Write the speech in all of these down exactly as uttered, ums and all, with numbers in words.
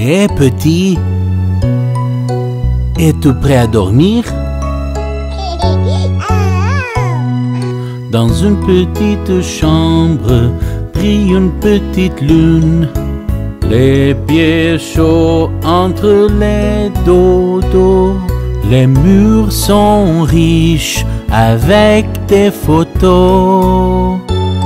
Hé, petit, es-tu prêt à dormir? Dans une petite chambre brille une petite lune, les pieds chauds entre les dodos. Les murs sont riches avec des photos.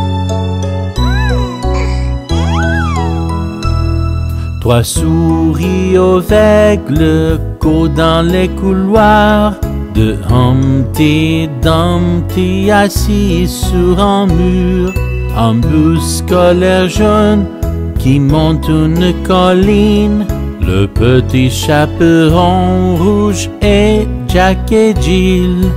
Trois souris aveugles courent dans les couloirs de Humpty Dumpty assis sur un mur. Un bus scolaire jaune qui monte une colline. Le petit chaperon rouge et Jack et Jill.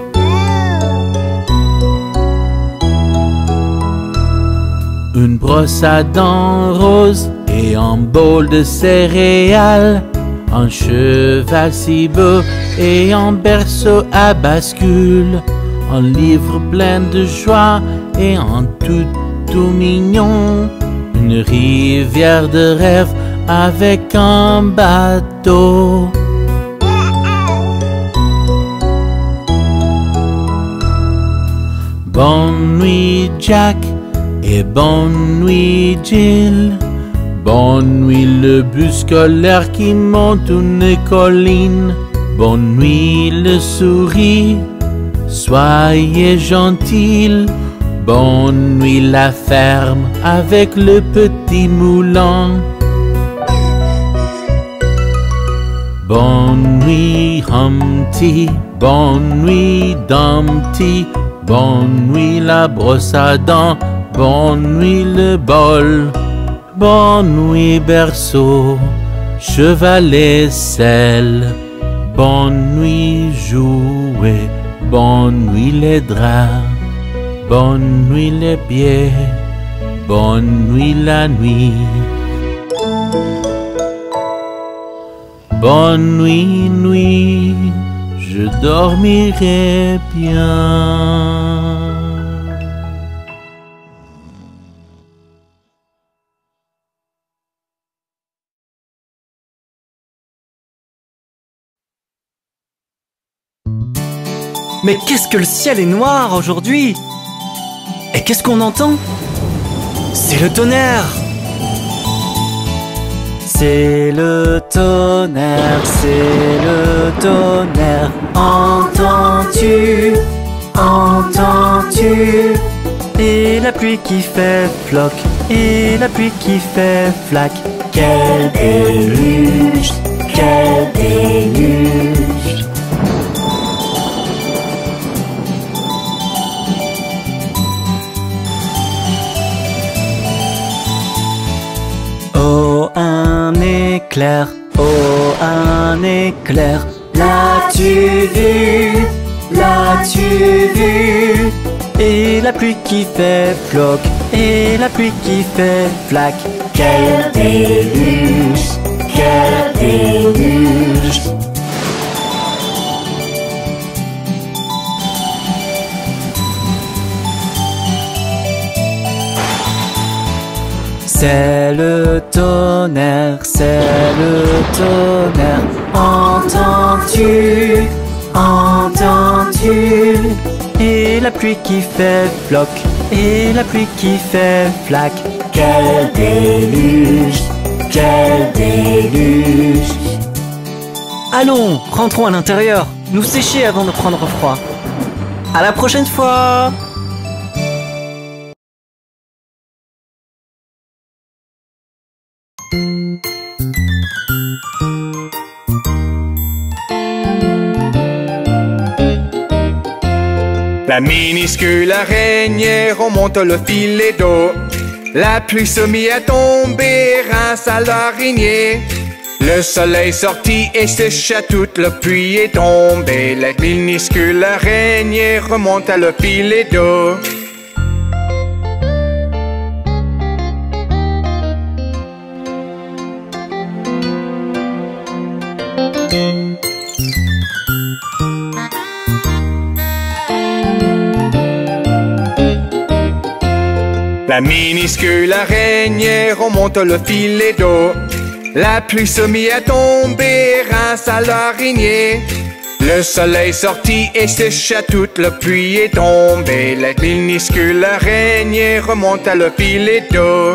Une brosse à dents rose et un bol de céréales. Un cheval si beau et un berceau à bascule. Un livre plein de joie et un tout tout mignon. Une rivière de rêve avec un bateau. Bonne nuit Jack et bonne nuit Jill. Bonne nuit le bus scolaire qui monte une colline. Bonne nuit le souris, soyez gentils. Bonne nuit la ferme avec le petit moulin. Bonne nuit Humpty, bonne nuit Dumpty. Bonne nuit la brosse à dents, bonne nuit le bol. Bonne nuit berceau, cheval et selle. Bonne nuit jouet, bonne nuit les draps. Bonne nuit les pieds, bonne nuit la nuit. Bonne nuit, nuit, je dormirai bien. Mais qu'est-ce que le ciel est noir aujourd'hui? Et qu'est-ce qu'on entend? C'est le tonnerre! C'est le tonnerre, c'est le tonnerre. Entends-tu? Entends-tu? Et la pluie qui fait floc, et la pluie qui fait flac. Quel déluge! Quel déluge! Oh, un éclair, oh, un éclair. L'as-tu vu? L'as-tu vu? Et la pluie qui fait floc, et la pluie qui fait flac. Quel déluge! Quel déluge! C'est le tonnerre, c'est le tonnerre. Entends-tu? Entends-tu? Et la pluie qui fait floc, et la pluie qui fait flac. Quel déluge! Quel déluge! Allons, rentrons à l'intérieur, nous sécher avant de prendre froid. À la prochaine fois! La minuscule araignée remonte le filet d'eau. La pluie se mit à tomber, rince à l'araignée. Le soleil sortit et sécha toute la pluie est tombée. La minuscule araignée remonte à le filet d'eau. La minuscule araignée remonte le filet d'eau. La pluie se mit à tomber, rince à l'araignée. Le soleil sortit et sécha toute la pluie est tombée. La minuscule araignée remonte à le filet d'eau.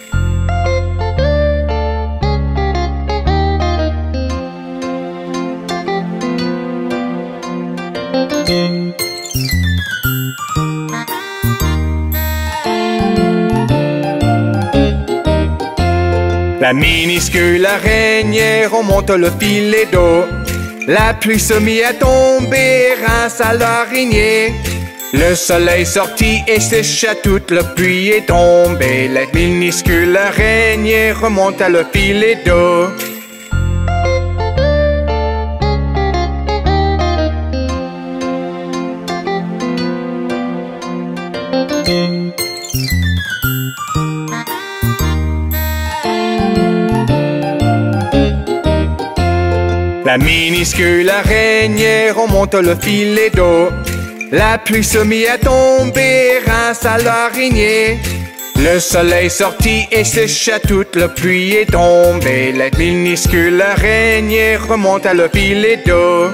La minuscule araignée remonte le filet d'eau. La pluie se mit à tomber, rince à l'araignée. Le soleil sortit et sécha toute la pluie est tombée. La minuscule araignée remonte à le filet d'eau. La minuscule araignée remonte le filet d'eau. La pluie se mit à tomber, rince à l'araignée. Le soleil sortit et sécha toute la pluie est tombée. La minuscule araignée remonte à le filet d'eau.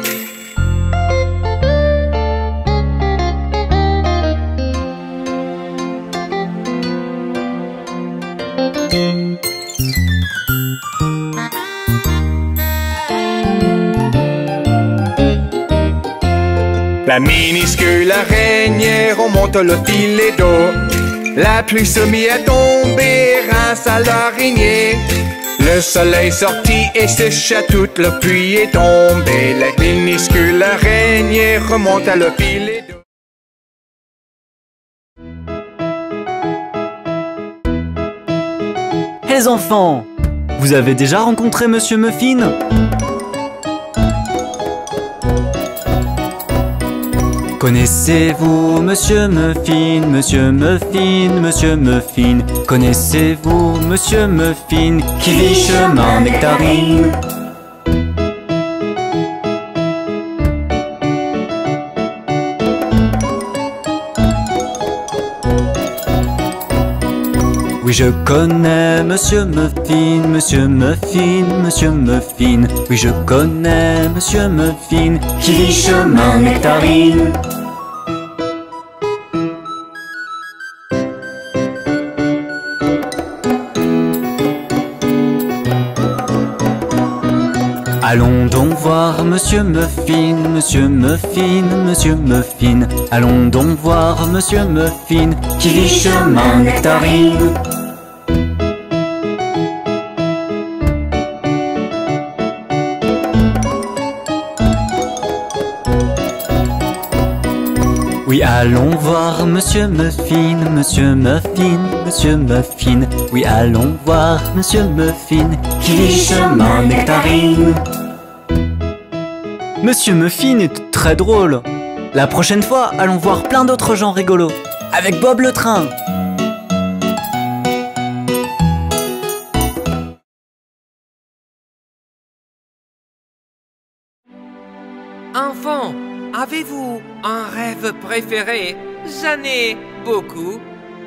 La minuscule araignée remonte le filet d'eau. La pluie se mit à tomber, rince à l'araignée. Le soleil sortit et sécha toute la pluie est tombée. La minuscule araignée remonte à le filet d'eau. Les enfants, vous avez déjà rencontré Monsieur Muffin? Connaissez-vous Monsieur Muffin, Monsieur Muffin, Monsieur Muffin? Connaissez-vous Monsieur Muffin qui vit chemin Nectarine? Oui, je connais Monsieur Muffin, Monsieur Muffin, Monsieur Muffin. Oui, je connais Monsieur Muffin qui vit chemin Nectarine. Allons donc voir Monsieur Muffin, Monsieur Muffin, Monsieur Muffin. Allons donc voir Monsieur Muffin qui vit chemin Nectarine. Oui, allons voir Monsieur Muffin, Monsieur Muffin, Monsieur Muffin. Oui, allons voir Monsieur Muffin qui vit chemin Nectarine. Monsieur Muffin est très drôle. La prochaine fois, allons voir plein d'autres gens rigolos. Avec Bob le train. Enfants, avez-vous un rêve préféré? J'en ai beaucoup.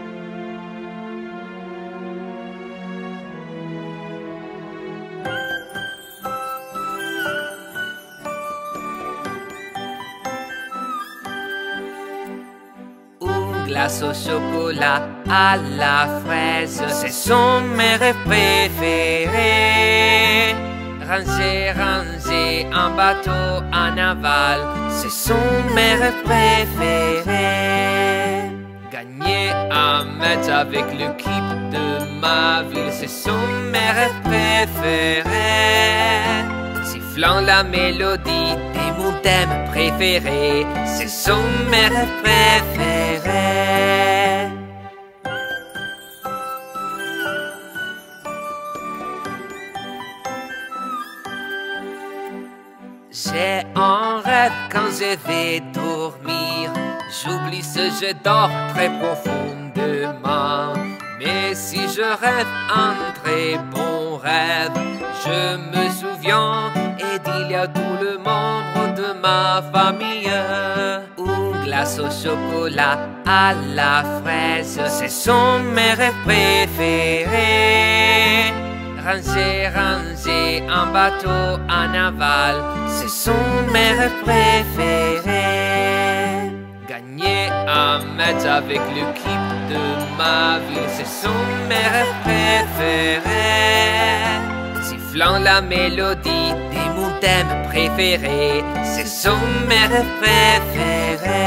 Une glace au chocolat à la fraise, ce sont mes rêves préférés. Ranger, ranger un bateau en aval, ce sont mes rêves préférés. Gagner un match avec l'équipe de ma ville, ce sont mes rêves préférés. Sifflant la mélodie de mon thème préféré, ce sont mes rêves préférés. J'ai un rêve quand je vais dormir. J'oublie ce je dors très profondément. Mais si je rêve un très bon rêve, je me souviens et il y a tout le membre de ma famille. Une glace au chocolat à la fraise, ce sont mes rêves préférés. ranger, ranger un bateau en aval, c'est son rêve préféré. Gagner un match avec l'équipe de ma ville, c'est son rêve préféré. Sifflant la mélodie des mots thèmes préférés, c'est son rêve préféré.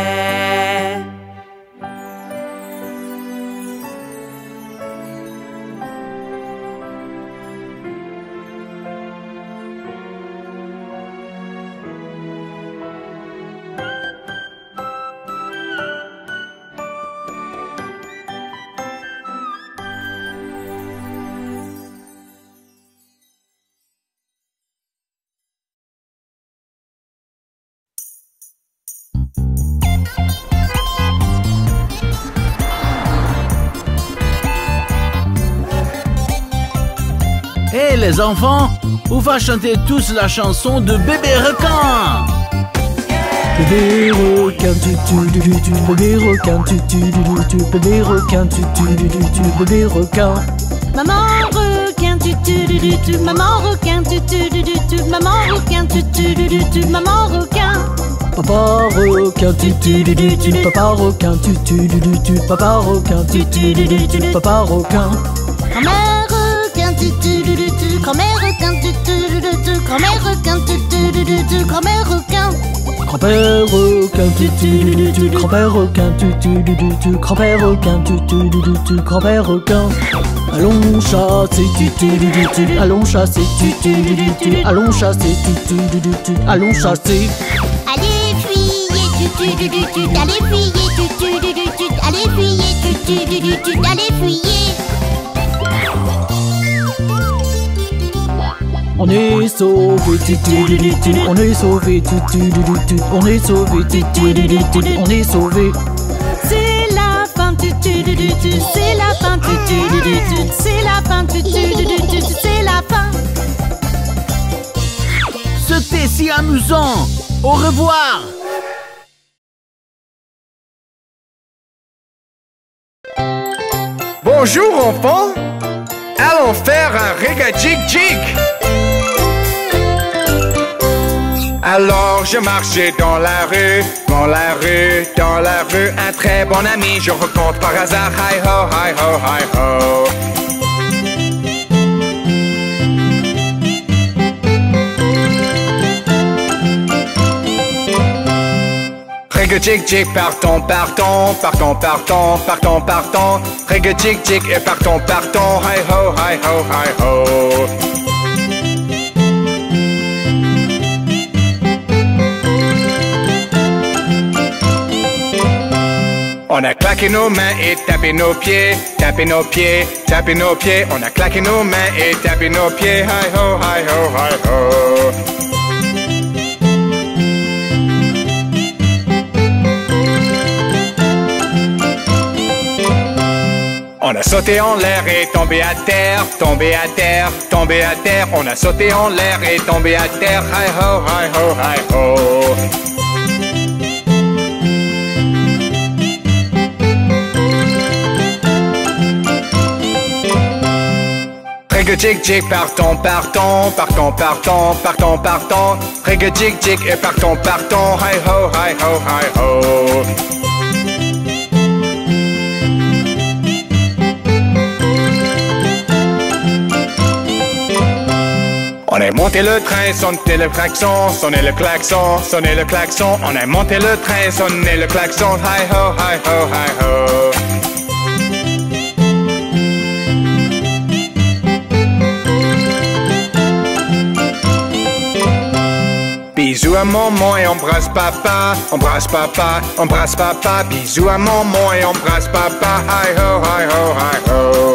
Hé hey, les enfants, on va chanter tous la chanson de Bébé Requin. Bébé requin, tu tu tu tu, bébé requin, tu tu tu tu, bébé requin, tu tu tu tu, bébé requin. Maman requin, tu tu tu tu, maman requin, tu tu tu tu, maman requin, tu tu tu tu, maman requin. Papa requin, tu tu tu tu, papa requin, tu tu tu tu, papa requin, tu tu tu tu, papa requin. Grand-mère requin, tu tu tu tu, grand-mère requin, tu tu tu tu, grand-mère requin, tu tu tu tu, grand-mère requin. Grand-père requin, tu tu tu tu, grand-père requin, tu tu tu tu, grand-père requin, tu tu tu tu, grand-père requin. Allons chasser, tu tu tu tu, allons chasser, tu tu tu tu, allons chasser, tu tu tu tu, allons chasser. Allez fuyez, tu tu tu tu, allez fuyez, tu tu tu tu, allez fuyez, tu tu tu tu, allez fuyez. On est sauvé, tu tu tu tu, on est sauvé, tu tu tu tu, on est sauvé, tu tu tu tu, on est sauvé. C'est la fin, tu tu tu tu, c'est la fin, tu tu tu tu, c'est la fin, tu tu tu tu, c'est la fin. C'était si amusant. Au revoir. Bonjour enfants, allons faire un rega-jig-jig. Alors je marchais dans la rue, dans la rue, dans la rue. Un très bon ami, je rencontre par hasard. Hi ho, hi ho, hi ho. Rega-jig-jig, partons, partons, partons, partons, partons, partons. Rega-jig-jig et partons, partons. Hi ho, hi ho, hi ho. On a claqué nos mains et tapé nos pieds, tapé nos pieds, tapé nos pieds. On a claqué nos mains et tapé nos pieds. Hi ho, hi ho, hi ho. On a sauté en l'air et tombé à terre, tombé à terre, tombé à terre. On a sauté en l'air et tombé à terre. Hi ho, hi ho, hi ho. Rega-jig-jig, partons, partons, partons, partons, partons, partons. Rega-jig-jig et partons, partons. Hi ho, hi ho, hi ho. On a monté le train, sonné le klaxon, sonné le klaxon, sonné le klaxon. On a monté le train, sonné le klaxon. Hi ho, hi ho, hi ho. Bisous à maman et embrasse papa, embrasse papa, embrasse papa. Bisous à maman et embrasse papa. Hi ho, hi ho, hi ho.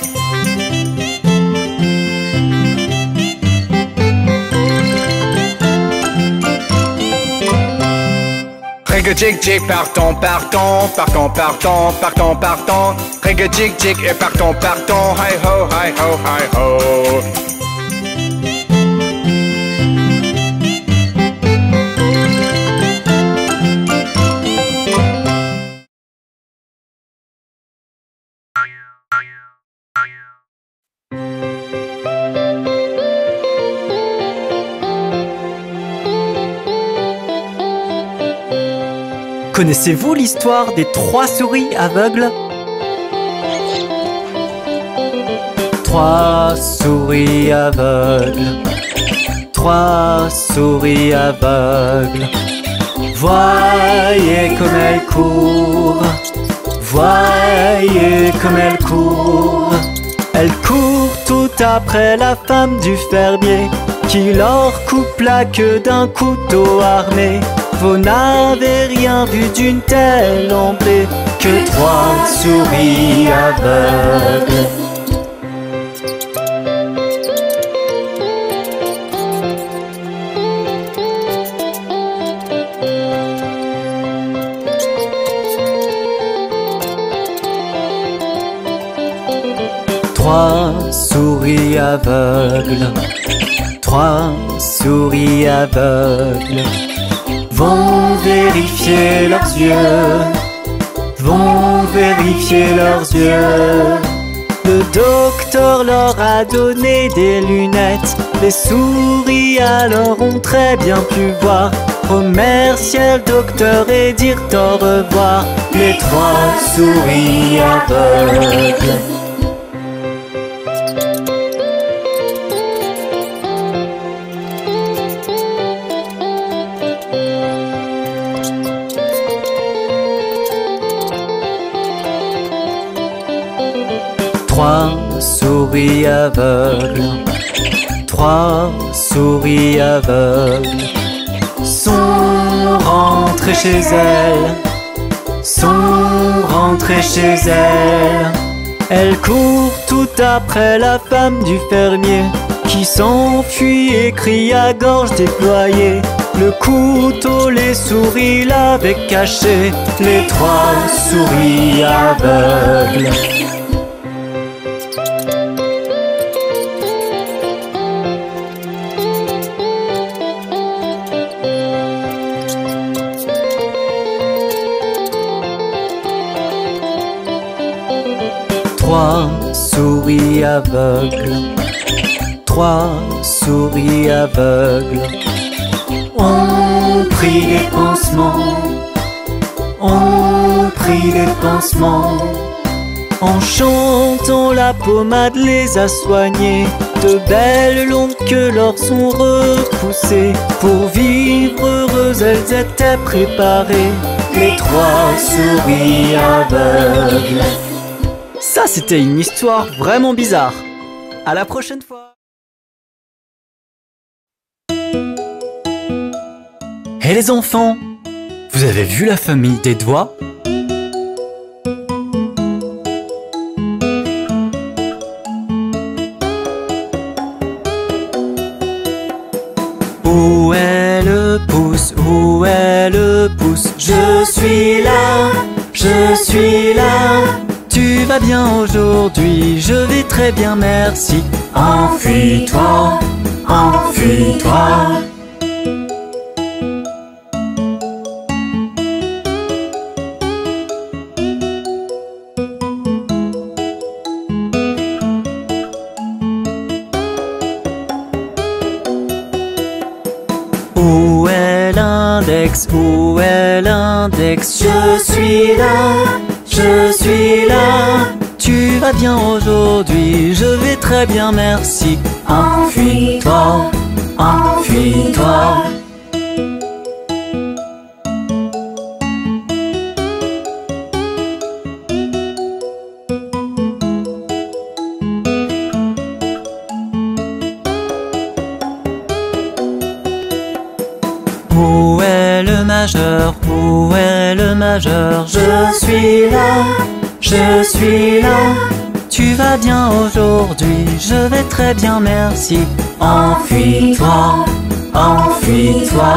Rega-jig-jig, partons, partons, partons, partons, partons, partons. Rega-jig-jig et partons, partons. Hi ho, hi ho, hi ho. Connaissez-vous l'histoire des trois souris aveugles? Trois souris aveugles, trois souris aveugles. Voyez comme elles courent, voyez comme elles courent. Elles courent tout après la femme du fermier qui leur coupe la queue d'un couteau armé. Vous n'avez rien vu d'une telle emblée que trois souris aveugles. Trois souris aveugles, trois souris aveugles vont vérifier leurs yeux, vont vérifier leurs yeux. Le docteur leur a donné des lunettes, les souris alors ont très bien pu voir. Remercier le docteur et dire au revoir, les trois souris aveugles. Trois souris aveugles, trois souris aveugles sont rentrées chez elles, sont rentrées chez elles. Elles courent tout après la femme du fermier qui s'enfuit et crie à gorge déployée. Le couteau, les souris l'avaient caché, les trois souris aveugles. Trois souris aveugles, trois souris aveugles ont pris des pansements, ont pris des pansements. En chantant, la pommade les a soignées. De belles longues queues leur sont repoussées. Pour vivre heureuses, elles étaient préparées, les trois souris aveugles. Ça, c'était une histoire vraiment bizarre. À la prochaine fois. Hé les enfants, vous avez vu la famille des doigts? Où est le pouce? Où est le pouce? Je suis là, je suis là. Tu vas bien aujourd'hui? Je vais très bien, merci. Enfuis-toi, enfuis-toi. Où est l'index? Où est l'index? Je suis là, je suis là. Tu vas bien aujourd'hui? Je vais très bien, merci. Enfuis-toi, enfuis-toi. Où est le majeur? Où est le majeur? Je suis là, je suis là. Tu vas bien aujourd'hui? Je vais très bien, merci. Enfuis-toi, enfuis-toi.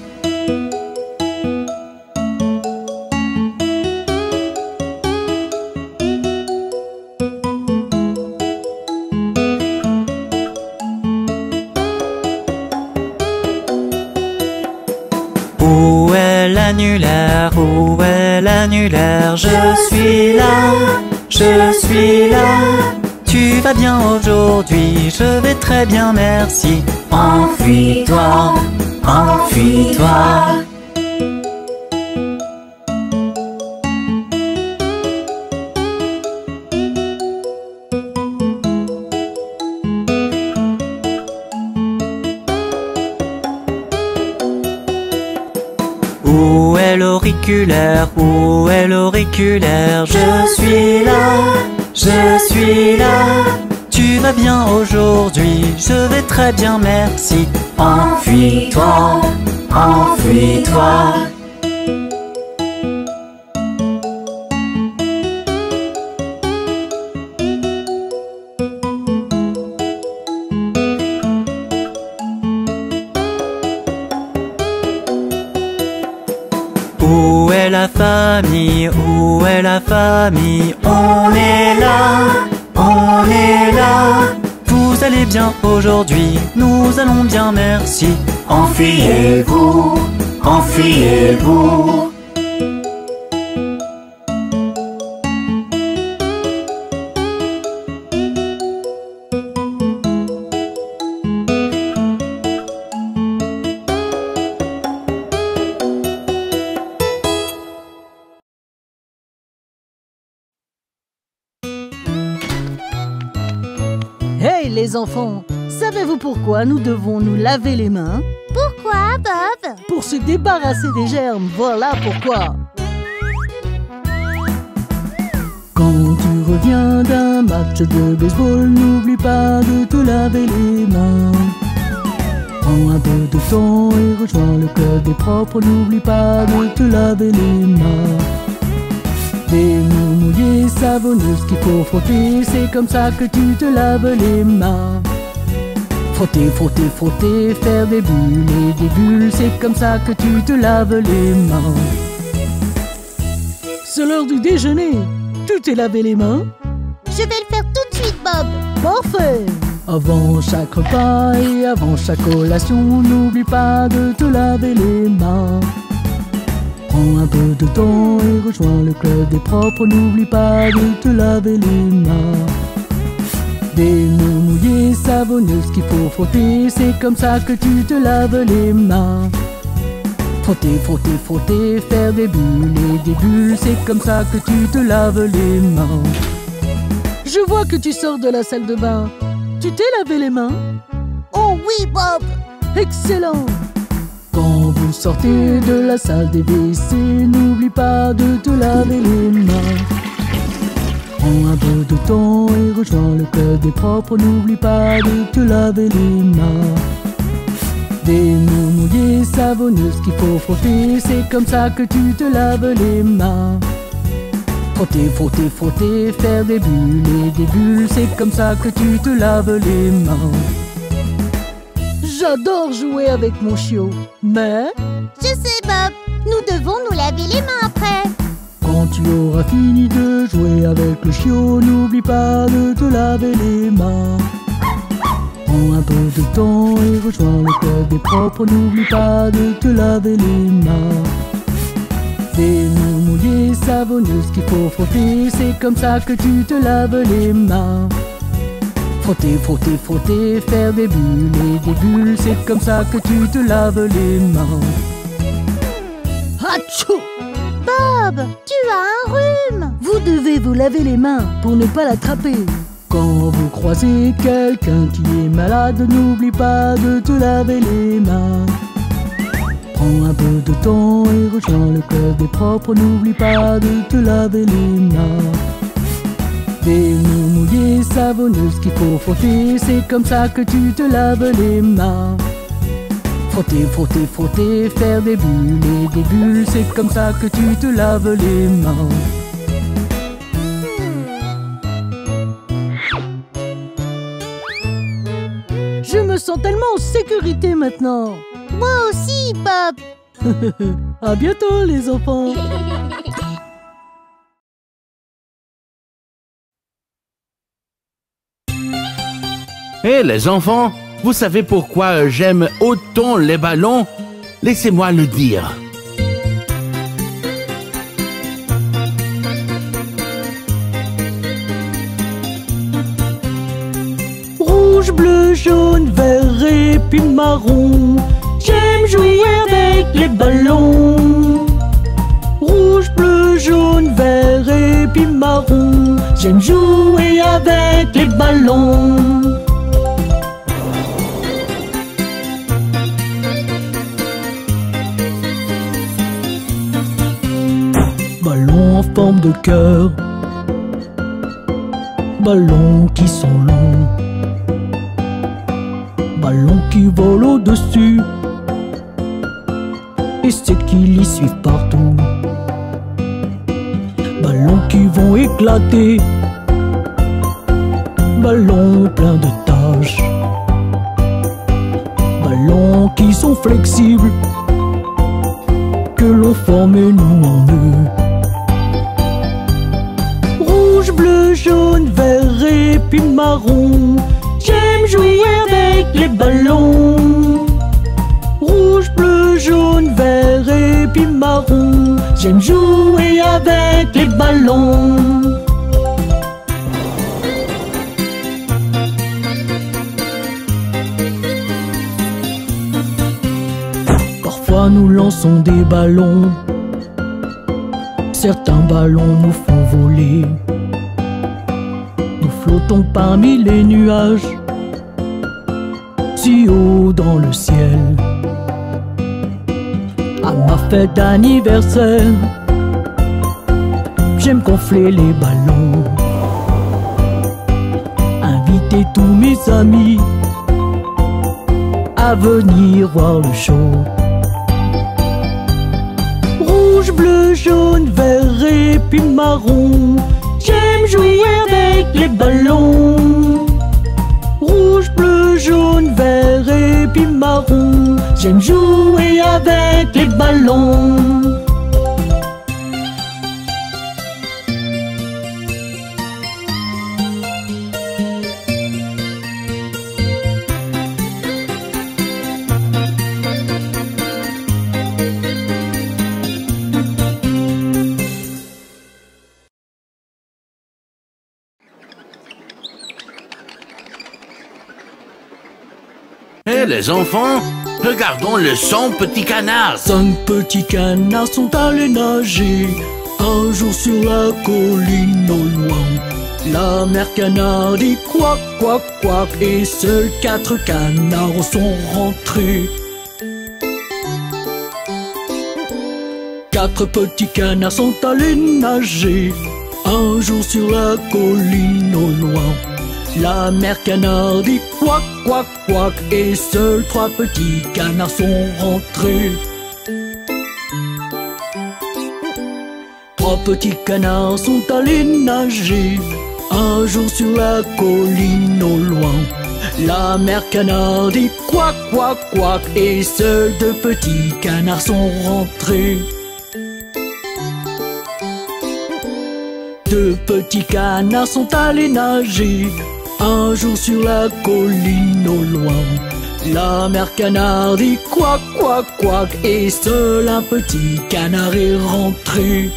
Où est l'annulaire? Où est l'annulaire? Je suis là, je suis là. Tu vas bien aujourd'hui? Je vais très bien, merci. Enfuis-toi, enfuis-toi. l'auriculaire? Où est l'auriculaire? Je suis là, je suis là. Tu vas bien aujourd'hui? Je vais très bien, merci. Enfuis-toi, enfuis-toi. Où est la famille? Où est la famille? On est là, on est là. Vous allez bien aujourd'hui? Nous allons bien, merci. Enfuyez-vous, enfuyez-vous. Hey les enfants, savez-vous pourquoi nous devons nous laver les mains? Pourquoi, Bob? Pour se débarrasser des germes, voilà pourquoi. Quand tu reviens d'un match de baseball, n'oublie pas de te laver les mains. Prends un peu de temps et rejoins le club des propres, n'oublie pas de te laver les mains. Des mains mouillées, savonneuses qu'il faut frotter, c'est comme ça que tu te laves les mains. Frotter, frotter, frotter, faire des bulles et des bulles, c'est comme ça que tu te laves les mains. C'est l'heure du déjeuner. Tu t'es lavé les mains? Je vais le faire tout de suite, Bob. Parfait! Avant chaque repas et avant chaque collation, n'oublie pas de te laver les mains. Prends un peu de temps et rejoins le club des propres, n'oublie pas de te laver les mains. Des mains mouillées, savonneuses qu'il faut frotter, c'est comme ça que tu te laves les mains. Frotter, frotter, frotter, faire des bulles et des bulles, c'est comme ça que tu te laves les mains. Je vois que tu sors de la salle de bain. Tu t'es lavé les mains? Oh oui, Bob. Excellent! Quand vous sortez de la salle des W C, n'oublie pas de te laver les mains. Prends un peu de temps et rejoins le club des propres, n'oublie pas de te laver les mains. Des mains mouillées, savonneuses qu'il faut frotter, c'est comme ça que tu te laves les mains. Frotter, frotter, frotter, faire des bulles et des bulles, c'est comme ça que tu te laves les mains. J'adore jouer avec mon chiot, mais... Je sais, Bob. Nous devons nous laver les mains après. Quand tu auras fini de jouer avec le chiot, n'oublie pas de te laver les mains. Prends un peu de temps et rejoins le club des propres, n'oublie pas de te laver les mains. Des mains mouillées, savonneuses qu'il faut frotter, c'est comme ça que tu te laves les mains. Frotter, frotter, frotter, faire des bulles et des bulles, c'est comme ça que tu te laves les mains. Hatchou! Bob, tu as un rhume. Vous devez vous laver les mains pour ne pas l'attraper. Quand vous croisez quelqu'un qui est malade, n'oublie pas de te laver les mains. Prends un peu de temps et rejoins le club des propres, n'oublie pas de te laver les mains. Des mains mouillées, savonneuses qu'il faut frotter, c'est comme ça que tu te laves les mains. Frotter, frotter, frotter, faire des bulles et des bulles, c'est comme ça que tu te laves les mains. Je me sens tellement en sécurité maintenant. Moi aussi, Bob. À bientôt les enfants. Hé les enfants, vous savez pourquoi j'aime autant les ballons? Laissez-moi le dire. Rouge, bleu, jaune, vert et puis marron, j'aime jouer avec les ballons. Rouge, bleu, jaune, vert et puis marron, j'aime jouer avec les ballons. forme de cœur. Ballons qui sont longs, ballons qui volent au-dessus, et ceux qui les suivent partout. Ballons qui vont éclater, ballons pleins de taches, ballons qui sont flexibles, que l'on forme nous en eux. Rouge, bleu, jaune, vert et puis marron, j'aime jouer avec les ballons. Rouge, bleu, jaune, vert et puis marron, j'aime jouer avec les ballons. Parfois nous lançons des ballons, certains ballons nous font voler. Nous flottons parmi les nuages, si haut dans le ciel. À ma fête d'anniversaire, j'aime gonfler les ballons, inviter tous mes amis à venir voir le show. Rouge, bleu, jaune, vert et puis marron, j'aime jouer avec les ballons. Rouge, bleu, jaune, vert et puis marron, j'aime jouer avec les ballons. Hé les enfants, regardons le son petit canard. Cinq petits canards sont allés nager un jour sur la colline au loin. La mère canard dit quack, quack, quack, et seuls quatre canards sont rentrés. Quatre petits canards sont allés nager un jour sur la colline au loin. La mère canard dit quack, quack, quack, et seuls trois petits canards sont rentrés. Trois petits canards sont allés nager un jour sur la colline au loin. La mère canard dit quack, quack, quack, et seuls deux petits canards sont rentrés. Deux petits canards sont allés nager un jour sur la colline au loin. La mère canard dit quack, quack, quack, et seul un petit canard est rentré.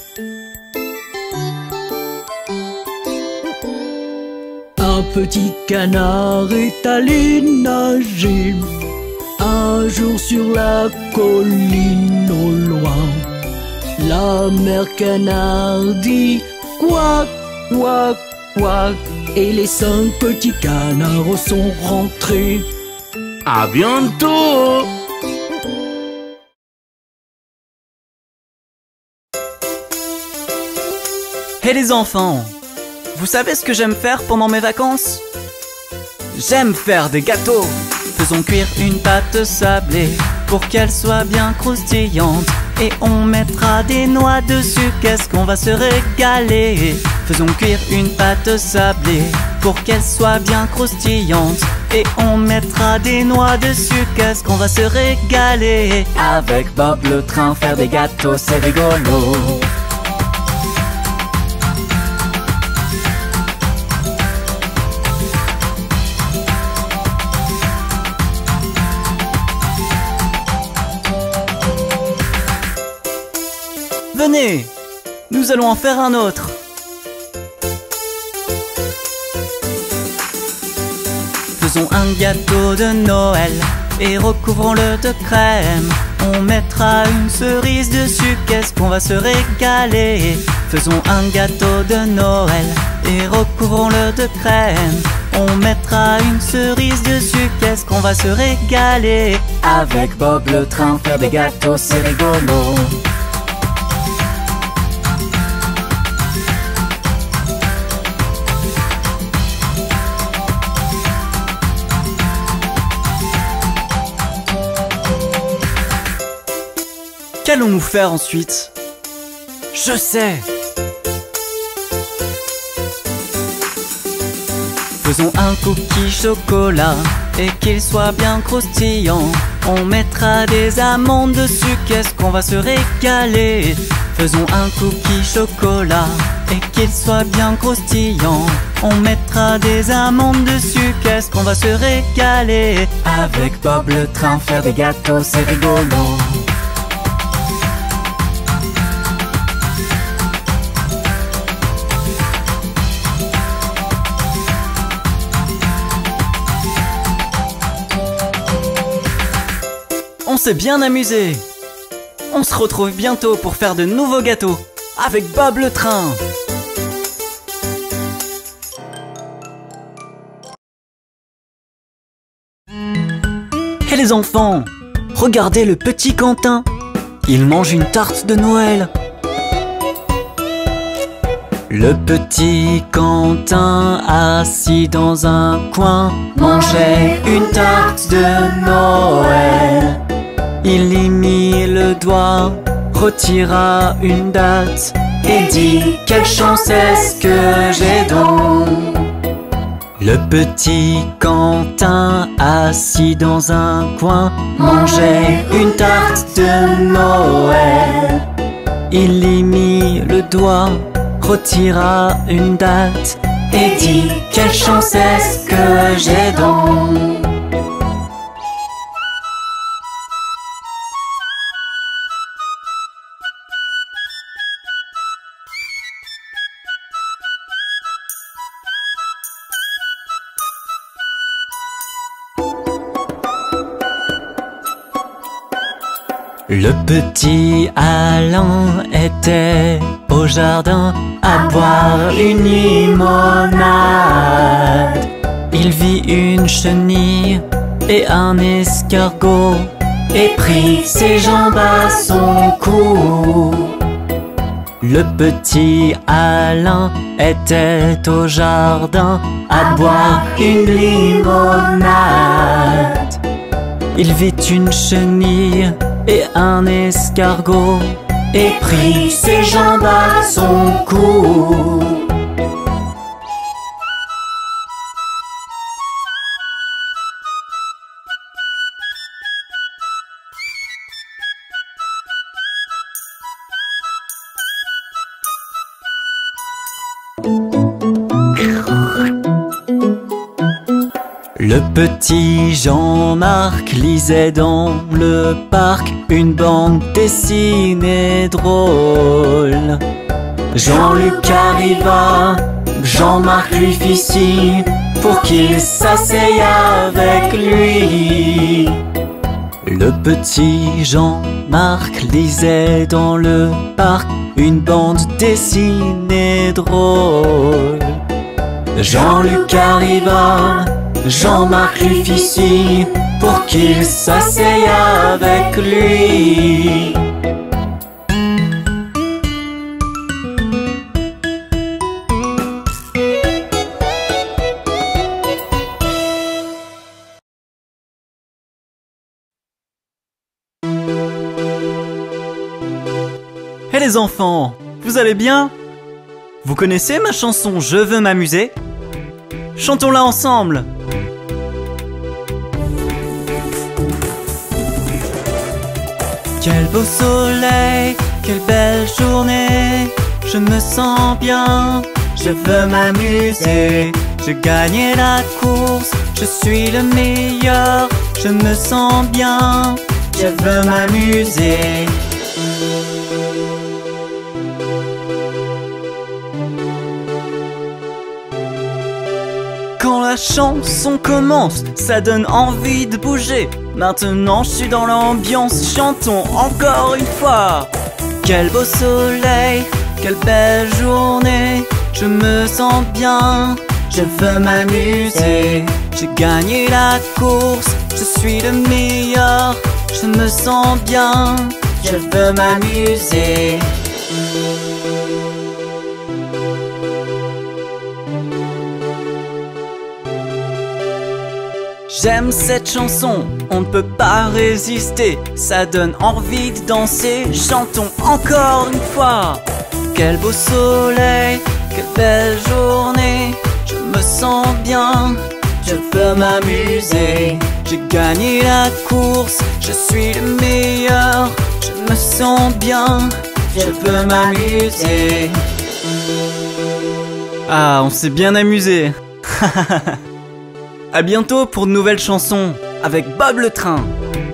Un petit canard est allé nager un jour sur la colline au loin. La mère canard dit quack, quack, quack, et les cinq petits canards sont rentrés. À bientôt. Hé les enfants, vous savez ce que j'aime faire pendant mes vacances? J'aime faire des gâteaux. Faisons cuire une pâte sablée pour qu'elle soit bien croustillante, et on mettra des noix dessus, qu'est-ce qu'on va se régaler. Faisons cuire une pâte sablée pour qu'elle soit bien croustillante, et on mettra des noix dessus, qu'est-ce qu'on va se régaler. Avec Bob le train, faire des gâteaux, c'est rigolo. Venez, nous allons en faire un autre. Faisons un gâteau de Noël et recouvrons-le de crème. On mettra une cerise dessus, qu'est-ce qu'on va se régaler. Faisons un gâteau de Noël et recouvrons-le de crème. On mettra une cerise dessus, qu'est-ce qu'on va se régaler. Avec Bob le train, faire des gâteaux, c'est rigolo. Qu'allons-nous faire ensuite? Je sais! Faisons un cookie chocolat et qu'il soit bien croustillant. On mettra des amandes dessus, qu'est-ce qu'on va se régaler. Faisons un cookie chocolat et qu'il soit bien croustillant. On mettra des amandes dessus, qu'est-ce qu'on va se régaler. Avec Bob le train, faire des gâteaux, c'est rigolo. On s'est bien amusé. On se retrouve bientôt pour faire de nouveaux gâteaux avec Bob le train. Et les enfants, regardez le petit Quentin. Il mange une tarte de Noël. Le petit Quentin, assis dans un coin, mangeait une tarte de Noël. Il y mit le doigt, retira une date et dit: quelle chance est-ce que j'ai donc. Le petit Quentin, assis dans un coin, mangeait une tarte de Noël. Il y mit le doigt, retira une date et dit: quelle chance est-ce que j'ai donc. Le petit Alain était au jardin à boire une limonade. Il vit une chenille et un escargot et prit ses jambes à son cou. Le petit Alain était au jardin à boire une limonade. Il vit une chenille et un escargot et prit ses jambes à son cou. Le petit Jean-Marc lisait dans le parc une bande dessinée drôle. Jean-Luc arriva, Jean-Marc lui fit signe pour qu'il s'asseye avec lui. Le petit Jean-Marc lisait dans le parc une bande dessinée drôle. Jean-Luc arriva, Jean-Marc lui fit signe pour qu'il s'asseye avec lui. Hé les enfants, vous allez bien? Vous connaissez ma chanson Je veux m'amuser? Chantons-la ensemble! Quel beau soleil, quelle belle journée, je me sens bien, je veux m'amuser. Je gagne la course, je suis le meilleur, je me sens bien, je veux m'amuser. Quand la chanson commence, ça donne envie de bouger. Maintenant je suis dans l'ambiance, chantons encore une fois. Quel beau soleil, quelle belle journée, je me sens bien, je veux m'amuser. J'ai gagné la course, je suis le meilleur, je me sens bien, je veux m'amuser. J'aime cette chanson, on ne peut pas résister. Ça donne envie de danser, chantons encore une fois. Quel beau soleil, quelle belle journée. Je me sens bien, je peux m'amuser. J'ai gagné la course, je suis le meilleur. Je me sens bien, je peux m'amuser. Ah, on s'est bien amusé. À bientôt pour de nouvelles chansons avec Bob le Train.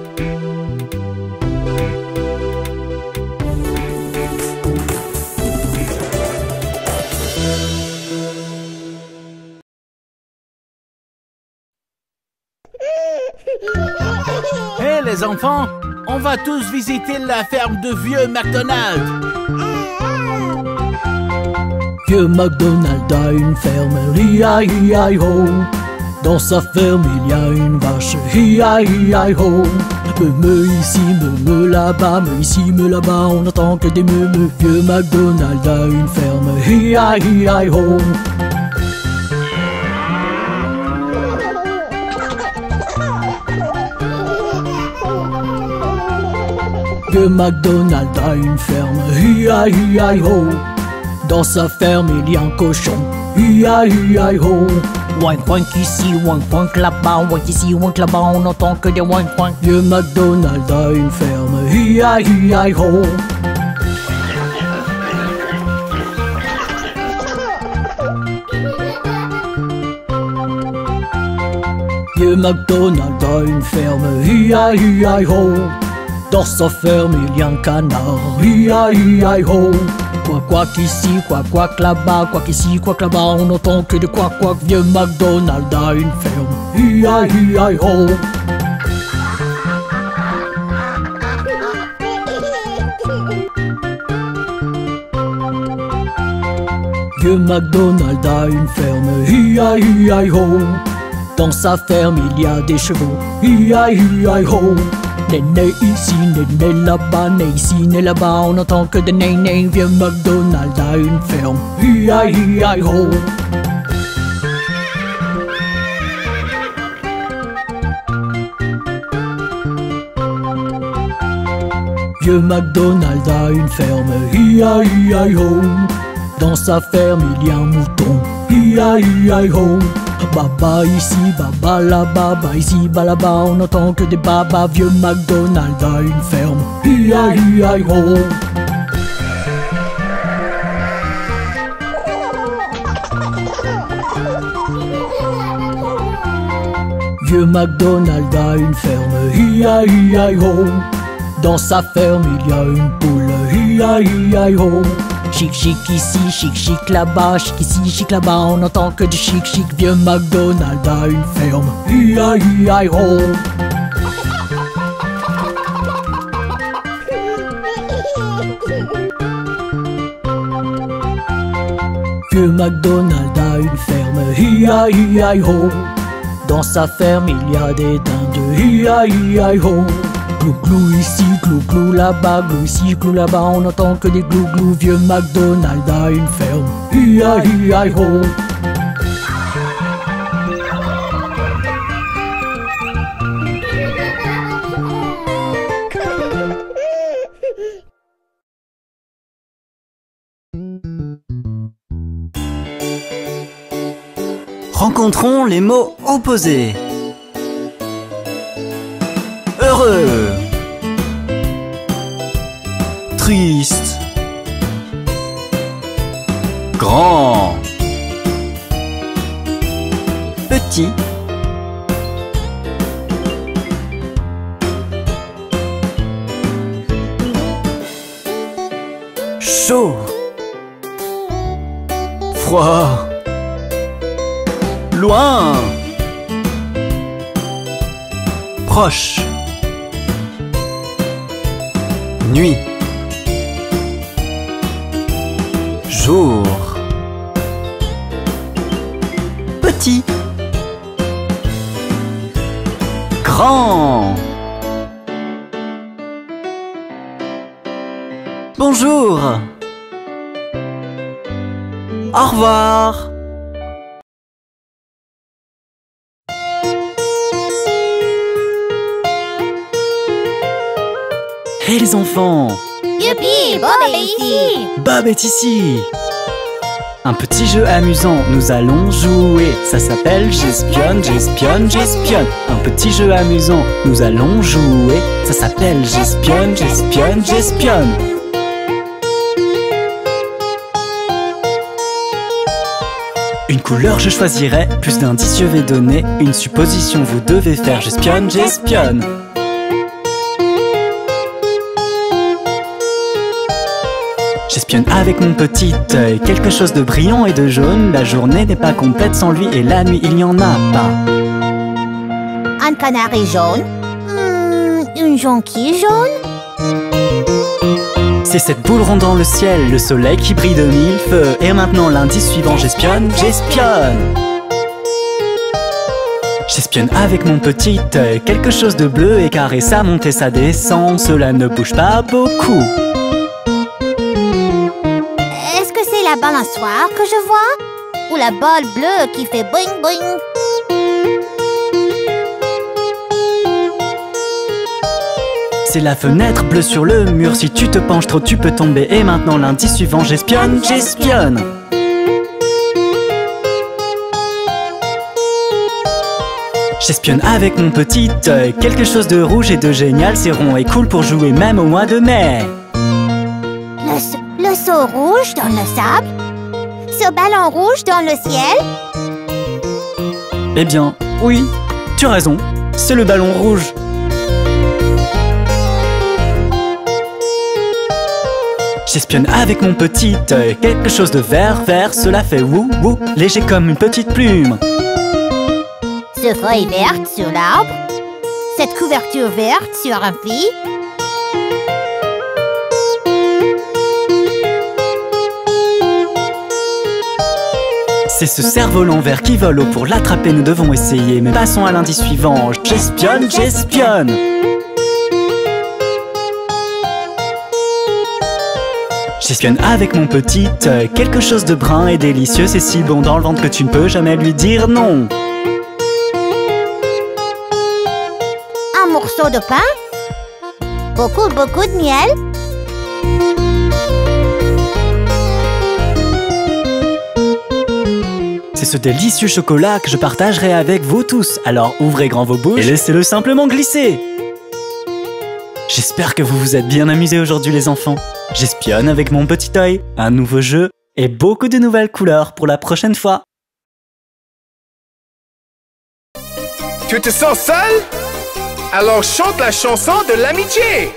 Hé les enfants, on va tous visiter la ferme de vieux McDonald. Vieux McDonald a une ferme, hi hi hi ho. Dans sa ferme il y a une vache, hi hi hi ho. Me me ici, me me là-bas, me ici, me là-bas, on n'entend que des me me. Vieux McDonald a une ferme, hi hi hi ho. Vieux McDonald a une ferme, hi hi hi ho. Dans sa ferme il y a un cochon, hi hi hi ho. Wank wank ici, wank wank là-bas, wank ici, wank là-bas, on n'entend que des wank wank. Vieux McDonald a une ferme, hi hi hi ho. Vieux McDonald a une ferme, hi hi hi ho. Dans sa ferme il y a un canard, hi hi hi ho. Quack quack ici, quack quack là-bas, quack ici, quack là-bas, on n'entend que de quack quack. Vieux McDonald a une ferme, hi hi hi ho. Vieux McDonald a une ferme, hi hi hi ho. Dans sa ferme il y a des chevaux, hi hi hi ho. Né né ici, né né là-bas, né ici, né là-bas, on n'entend que des né né. Vieux McDonald a une ferme, hi hi hi ho. Vieux McDonald a une ferme, hi hi hi ho. Dans sa ferme il y a un mouton, hi hi hi ho. Baba ici, baba là-bas, baba ici, baba là-bas, on n'entend que des babas. Vieux McDonald a une ferme, hi hi hi ho. Vieux McDonald a une ferme, hi hi hi ho. Dans sa ferme il y a une poule, hi hi hi ho. Chic chic ici, chic chic là-bas, chic ici, chic là-bas, on n'entend que du chic chic. Vieux McDonald a une ferme, hi hi hi ho. Vieux McDonald a une ferme, hi hi hi ho. Dans sa ferme il y a des dindes, hi hi hi ho. Glou glou ici, glou glou là-bas, glou ici, glou là-bas, on n'entend que des glou glou. Vieux McDonald a une ferme, hi hi hi ho. Rencontrons les mots opposés. Heureux, triste, grand, petit, chaud, froid, loin, proche, nuit, jour, petit, grand. Bonjour. Au revoir. Hé les enfants! Youpi, Bob est ici. Bob est ici! Un petit jeu amusant, nous allons jouer. Ça s'appelle J'espionne, j'espionne, j'espionne. Un petit jeu amusant, nous allons jouer. Ça s'appelle J'espionne, j'espionne, j'espionne. Une couleur je choisirai, plus d'indices je vais donner. Une supposition vous devez faire. J'espionne, j'espionne. J'espionne avec mon petit œil, quelque chose de brillant et de jaune. La journée n'est pas complète sans lui et la nuit il n'y en a pas. Un canari jaune. Hmm, une jonquille jaune. C'est cette boule ronde dans le ciel, le soleil qui brille de mille feux. Et maintenant l'indice suivant, j'espionne, j'espionne. J'espionne avec mon petit œil, quelque chose de bleu et carré, ça monte et ça descend, cela ne bouge pas beaucoup. Est-ce que c'est la balançoire que je vois? Ou la balle bleue qui fait boing boing? C'est la fenêtre bleue sur le mur, si tu te penches trop tu peux tomber. Et maintenant l'indice suivant, j'espionne, j'espionne. J'espionne avec mon petit œil, quelque chose de rouge et de génial. C'est rond et cool pour jouer même au mois de mai. Le, le seau rouge dans le sable? Ce ballon rouge dans le ciel? Eh bien, oui, tu as raison, c'est le ballon rouge. J'espionne avec mon petit œil, quelque chose de vert, vert, cela fait wou wou, léger comme une petite plume. Ce feuille verte sur l'arbre? Cette couverture verte sur un fil? C'est ce cerf-volant vert qui vole haut, pour l'attraper nous devons essayer. Mais passons à l'indice suivant, j'espionne, j'espionne. J'espionne avec mon petit œil, quelque chose de brun et délicieux. C'est si bon dans le ventre que tu ne peux jamais lui dire non. Un morceau de pain? Beaucoup, beaucoup de miel? C'est ce délicieux chocolat que je partagerai avec vous tous. Alors ouvrez grand vos bouches et laissez-le simplement glisser. J'espère que vous vous êtes bien amusés aujourd'hui les enfants. J'espionne avec mon petit œil, un nouveau jeu et beaucoup de nouvelles couleurs pour la prochaine fois. Tu te sens seul? Alors chante la chanson de l'amitié.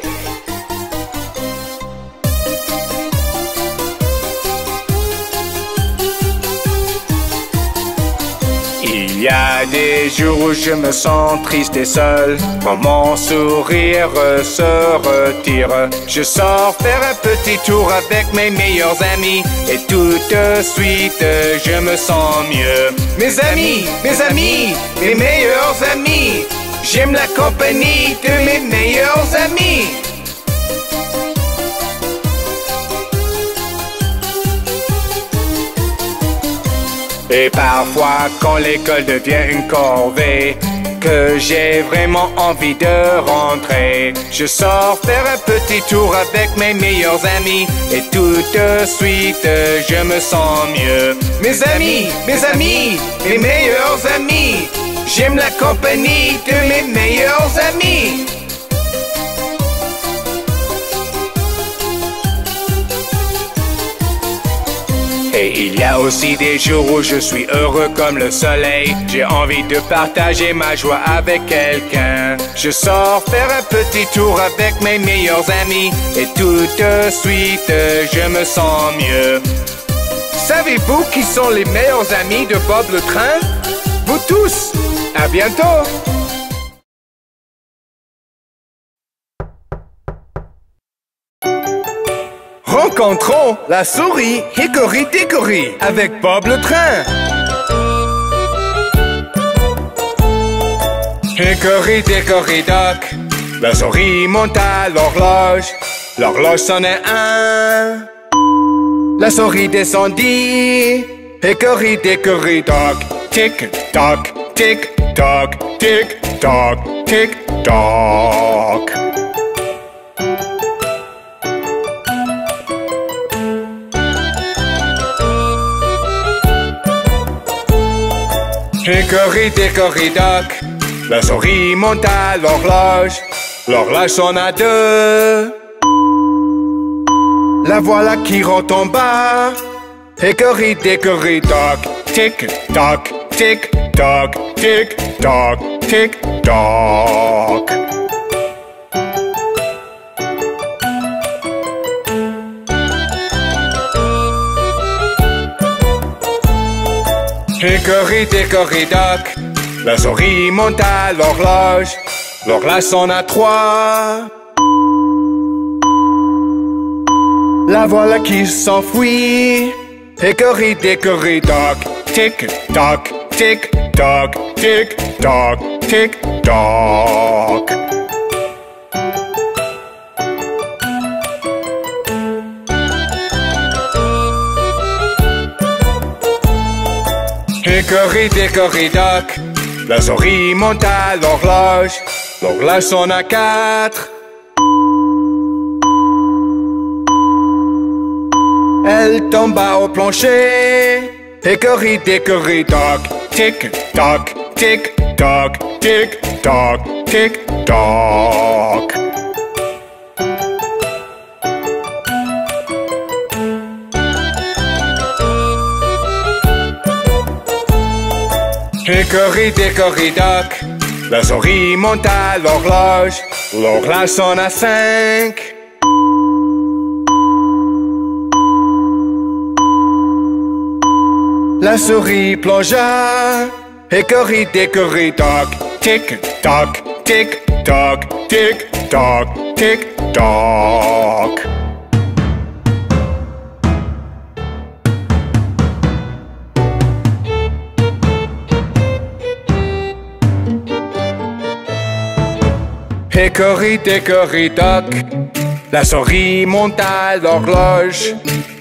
Il y a des jours où je me sens triste et seul, quand mon sourire se retire. Je sors faire un petit tour avec mes meilleurs amis, et tout de suite je me sens mieux. Mes amis, mes amis, mes meilleurs amis, j'aime la compagnie de mes meilleurs amis. Et parfois quand l'école devient une corvée, que j'ai vraiment envie de rentrer, je sors faire un petit tour avec mes meilleurs amis, et tout de suite je me sens mieux. Mes amis, mes amis, mes meilleurs amis, j'aime la compagnie de mes meilleurs amis. Et il y a aussi des jours où je suis heureux comme le soleil. J'ai envie de partager ma joie avec quelqu'un. Je sors faire un petit tour avec mes meilleurs amis, et tout de suite je me sens mieux. Savez-vous qui sont les meilleurs amis de Bob le Train? Vous tous! À bientôt! Rencontrons la souris Hickory Dickory avec Bob le Train. Hickory Dickory Dock, la souris monte à l'horloge. L'horloge sonnait un. La souris descendit. Hickory Dickory Dock, tic toc, tic toc, tic toc, tic toc. Hickory dickory dock, la souris monte à l'horloge. L'horloge sonne à deux. La voilà qui rentre en bas. Hickory dickory dock, tic toc, tic toc, tic toc, tic toc. Hickory dickory dock, la souris monte à l'horloge. L'horloge sonne à trois. La voilà qui s'enfuit. Hickory dickory dock, tic toc, tic toc, tic toc, tic toc. Hickory dickory dock, la souris monte à l'horloge. L'horloge sonne à quatre. Elle tomba au plancher. Hickory dickory dock, tic toc, tic toc, tic toc, tic toc. Hickory dickory dock, la souris monte à l'horloge. L'horloge sonne à cinq. La souris plongea. Hickory dickory dock, tic toc, tic toc, tic toc, tic toc. Hickory dickory dock, la souris monte à l'horloge.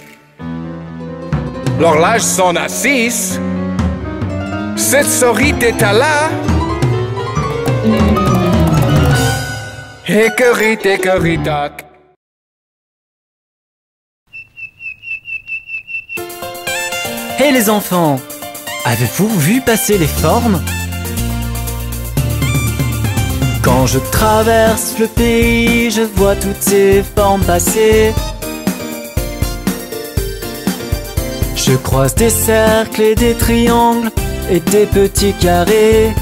L'horloge sonne à six. Cette souris était là. Hickory dickory dock. Hé les enfants, avez-vous vu passer les formes? Quand je traverse le pays, je vois toutes ces formes passer. Je croise des cercles et des triangles et des petits carrés.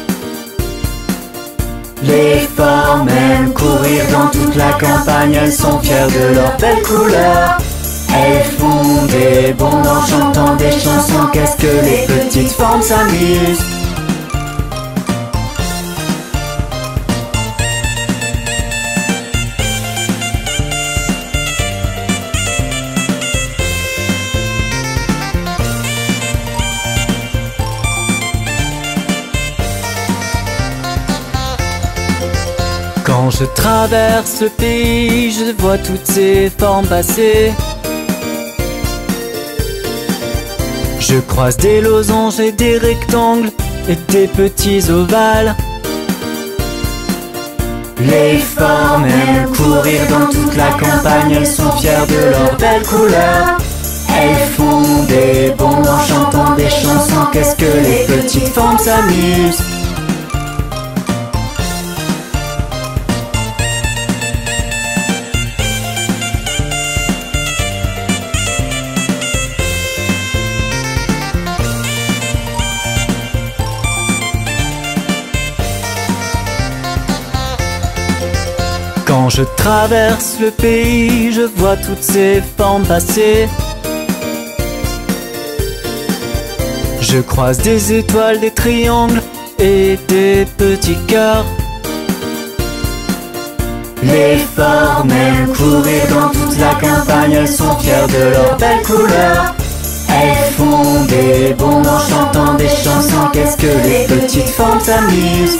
Les formes aiment courir dans toute la campagne, elles sont fières de leurs belles couleurs. Elles font des bonds en chantant des chansons, qu'est-ce que les petites formes s'amusent. Quand je traverse le pays, je vois toutes ces formes passer. Je croise des losanges et des rectangles et des petits ovales. Les formes aiment courir dans toute la campagne, elles sont fières de leurs belles couleurs. Elles font des bonds en chantant des chansons, qu'est-ce que les petites formes s'amusent. Quand je traverse le pays, je vois toutes ces formes passer. Je croise des étoiles, des triangles et des petits cœurs. Les formes aiment courir dans toute la campagne, elles sont fières de leurs belles couleurs. Elles font des bonds en chantant des chansons, qu'est-ce que les petites formes s'amusent.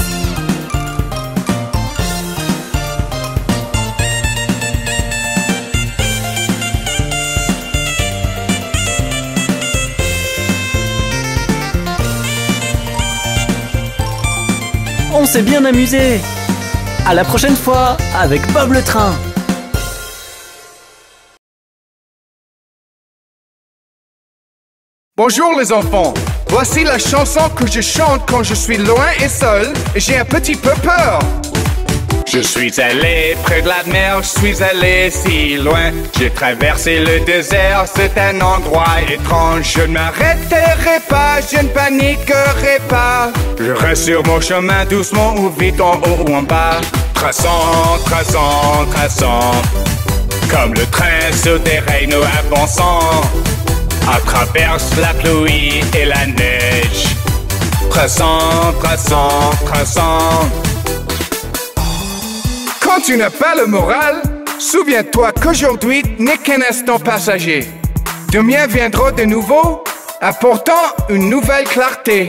On s'est bien amusé. À la prochaine fois avec Bob le train. Bonjour les enfants. Voici la chanson que je chante quand je suis loin et seul et j'ai un petit peu peur. Je suis allé près de la mer, je suis allé si loin. J'ai traversé le désert, c'est un endroit étrange. Je ne m'arrêterai pas, je ne paniquerai pas. Je reste sur mon chemin doucement ou vite en haut ou en bas. Traçant, traçant, traçant, comme le train sur des rails nous avançant. À travers la pluie et la neige. Traçant, traçant, traçant. Quand tu n'as pas le moral, souviens-toi qu'aujourd'hui n'est qu'un instant passager. Demain viendra de nouveau, apportant une nouvelle clarté.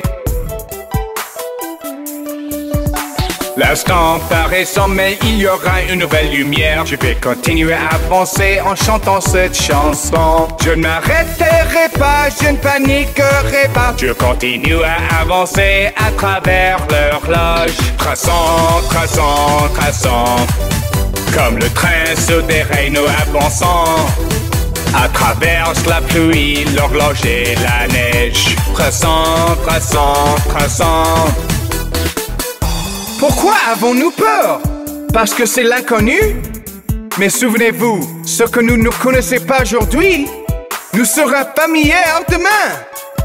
L'instant paraît sans, mais il y aura une nouvelle lumière. Je vais continuer à avancer en chantant cette chanson. Je ne m'arrêterai pas, je ne paniquerai pas. Je continue à avancer à travers l'horloge. Traçant, traçant, traçant, comme le train sur des rails nous avançant. À travers la pluie, l'horloge et la neige. Traçant, traçant, traçant. Pourquoi avons-nous peur? Parce que c'est l'inconnu? Mais souvenez-vous, ce que nous ne connaissons pas aujourd'hui nous sera familier demain.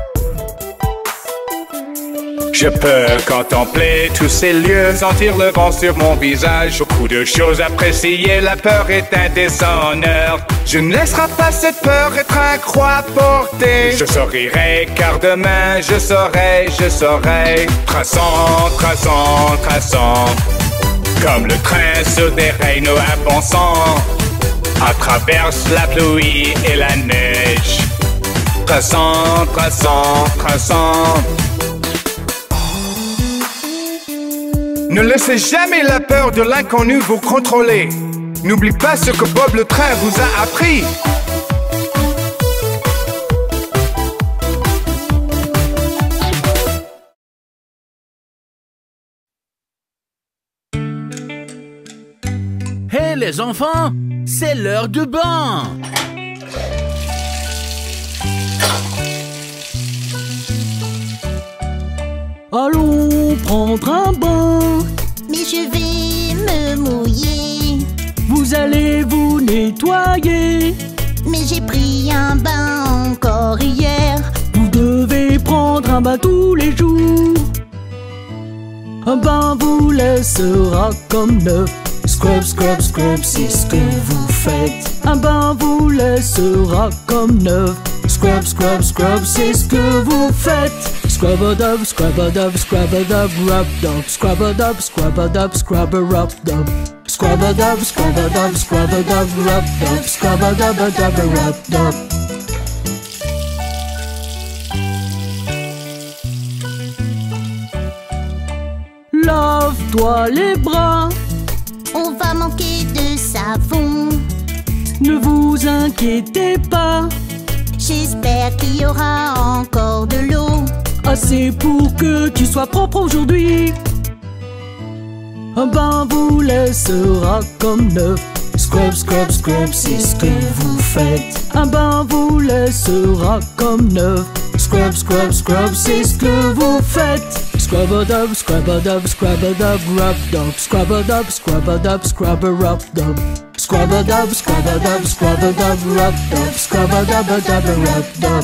Je peux contempler tous ces lieux, sentir le vent sur mon visage. Beaucoup de choses appréciées, la peur est un déshonneur. Je ne laisserai pas cette peur être un croix portée. Je sourirai car demain je saurai, je saurai. Traçant, traçant, traçant, comme le train sur des rails nous avançant. À travers la pluie et la neige. Traçant, traçant, traçant. Ne laissez jamais la peur de l'inconnu vous contrôler. N'oublie pas ce que Bob le train vous a appris. Hé hey, les enfants, c'est l'heure du bain. Allons prendre un bain. Mais je vais me mouiller. Vous allez vous nettoyer. Mais j'ai pris un bain encore hier. Vous devez prendre un bain tous les jours. Un bain vous laissera comme neuf. Scrub, scrub, scrub, c'est ce que vous faites. Un bain vous laissera comme neuf. Scrub, scrub, scrub, c'est ce que vous faites. Scrub a dub, scrub a dub, scrub a dub, rub dub. Scrub a dub, scrub a dub, scrub a rub dub. Scrub a dub, scrub a dub, scrub a dub, rub dub. Scrub a dub, a dub, a rub dub. Lave-toi les bras. On va manquer de savon. Ne vous inquiétez pas. J'espère qu'il y aura encore de l'eau. Assez pour que tu sois propre aujourd'hui. Un bain vous laissera comme neuf. Scrub, scrub, scrub, c'est ce que vous faites. Un bain vous laissera comme neuf. Scrub, scrub, scrub, c'est ce que vous faites. Scrub a dub, scrub a dub, scrub a dub, rub dub. Scrub a dub, scrub a dub, scrub a rub dub. Scrub a dub, scrub a dub, scrub a dub, rub dub. Scrub a dub, a dub, rub dub.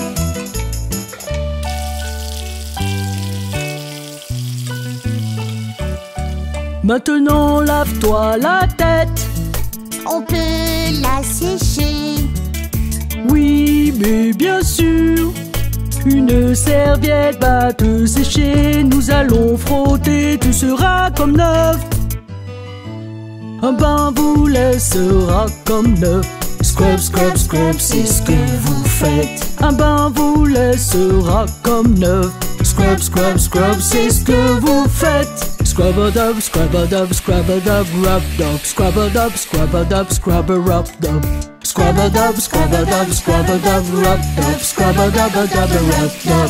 Maintenant lave-toi la tête. On peut la sécher. Oui, mais bien sûr. Une serviette va te sécher. Nous allons frotter, tu seras comme neuf. Un bain vous laissera comme neuf. Scrub, scrub, scrub, c'est ce que vous faites. Un bain vous laissera comme neuf. Scrub, scrub, scrub, c'est ce que vous faites. Scrub a dub, scrub a dub, scrub a dub, rub dub. Scrub a dub, scrub a dub, scrub a rub dub. Scrub a dub, scrub a dub, scrub a dub, rub dub. Scrub a dub, a dub, rub dub.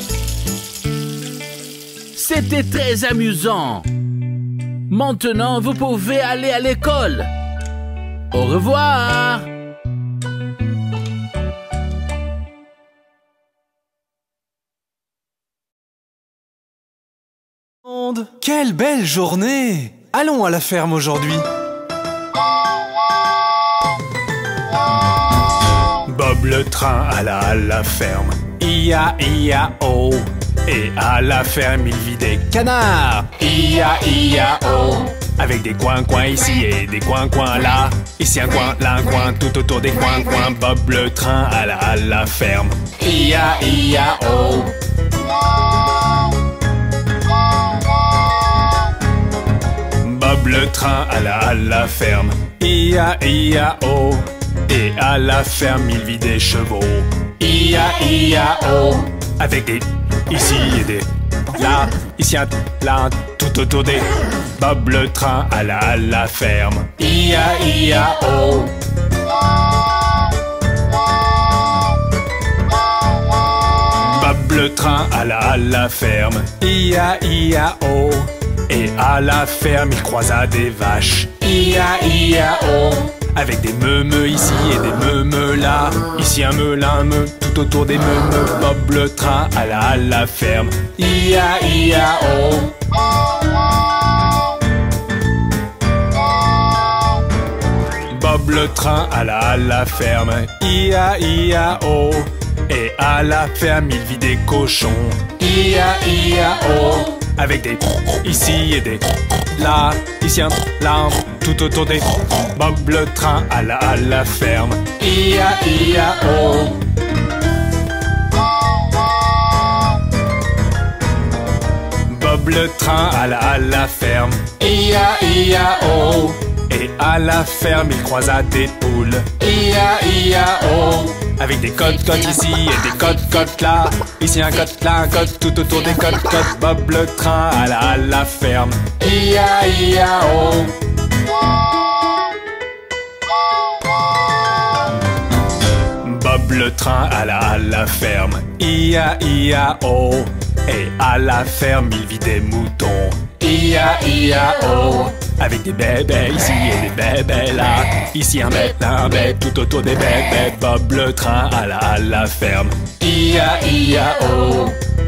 C'était très amusant. Maintenant, vous pouvez aller à l'école. Au revoir. Quelle belle journée! Allons à la ferme aujourd'hui. Bob le train alla à la ferme. I A I A O. Et à la ferme il vit des canards. I A I A O. Avec des coins-coins ici et des coins-coins là. Ici un coin, là un coin, tout autour des coins-coins. Bob le train alla à la ferme. I A I A O. Bob le train alla à la ferme. I A I A O. Et à la ferme il vit des chevaux. I A I A O. Avec des ici et des là, ici un là, un, tout autour des. Bob le train alla à la ferme. I A I A O. Bob le train alla à la ferme. I A I A O. Et à la ferme il croisa des vaches. I A I A O. Avec des meumeux ici et des meumeux là. Ici un meu, là un meu, tout autour des meumeux. Bob le train alla à la ferme. I A I A O. Bob le train alla à la ferme. I A I A O. Et à la ferme il vit des cochons. I A I A O. Avec des ici et des là, ici un là un, tout autour des. Bob le train alla à la ferme. I A I A O. Bob le train alla à la ferme. I A I A O. Et à la ferme il croisa des poules. I A I A O. Avec des côtes-côtes ici et des côtes-côtes là. Ici un côte, là un côte, tout autour des côtes-côtes. Bob le train alla à la ferme. I A I A O. Bob le train alla à la ferme. I A I A O. Et à la ferme il vit des moutons. I A I A O. Avec des bébés ici et des bébés là. Ici un bête, là un bête, tout autour des bébés. Bob le train alla à la ferme. I A I A O.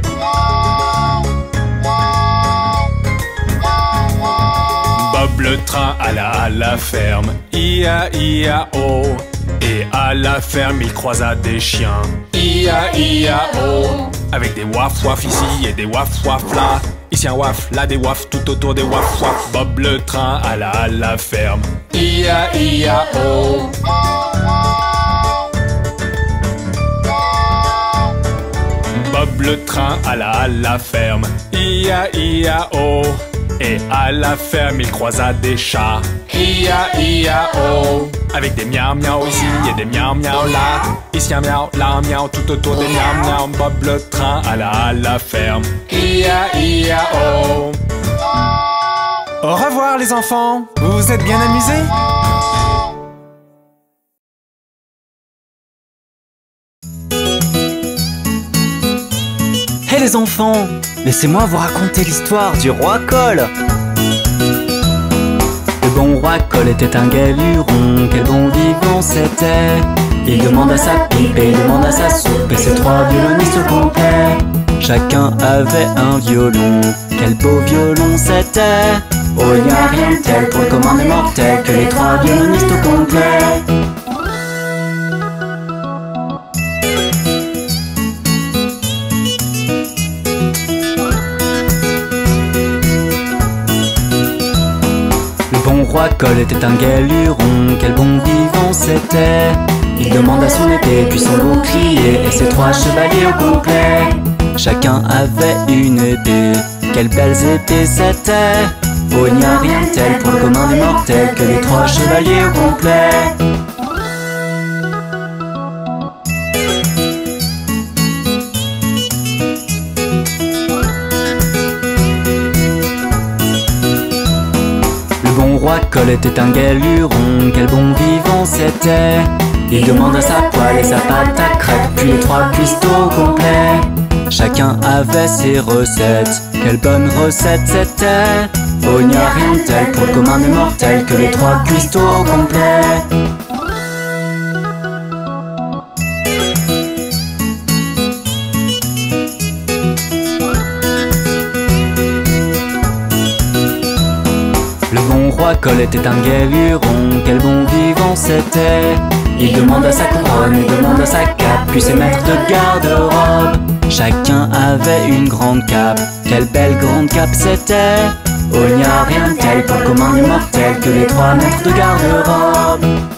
Bob le train alla à la ferme. I A I A O. Et à la ferme il croisa des chiens. I A I A O. Avec des waf waf ici et des waf waf là. Ici un waf, là des waf, tout autour des waf waf. Bob le train alla à la ferme. I A I A O. Bob le train alla à la ferme. I A I A O. Et à la ferme il croisa des chats. I A I A O. Avec des miaou miaou ici et des miaou miaou là. Ici un miaou, là un miaou, tout autour des miaou miaou. Bob le train alla à la ferme. I A I A O. Au revoir les enfants. Vous vous êtes bien amusés? Hé hey les enfants, laissez-moi vous raconter l'histoire du roi Cole. Le bon roi Cole était un galuron, quel bon vivant c'était. Il demande à sa pipe et il demande à sa soupe, et ses trois violonistes complets. Chacun avait un violon, quel beau violon c'était. Oh, il n'y a rien de tel pour le commun des mortels que les trois violonistes complets. Le roi Cole était un galuron, quel bon vivant c'était. Il demanda son épée, puis son bouclier, et ses trois chevaliers au complet. Chacun avait une épée, quelles belles épées c'était. Oh, il n'y a rien de tel pour le commun des mortels que les trois chevaliers au complet. Le roi Cole était un galuron, quel bon vivant c'était. Il demanda sa poêle et sa pâte à crêpes, puis les trois cuistots complets. Chacun avait ses recettes, quelle bonne recette c'était. Oh, il n'y a rien de tel pour le commun des mortels que les trois cuistots complets. roi Cole était un gai luron, quel bon vivant c'était. Il demanda sa couronne et demanda sa cape, puis ses maîtres de garde-robe. Chacun avait une grande cape, quelle belle grande cape c'était. Oh, il n'y a rien de tel pour le commun des mortels que les trois maîtres de garde-robe.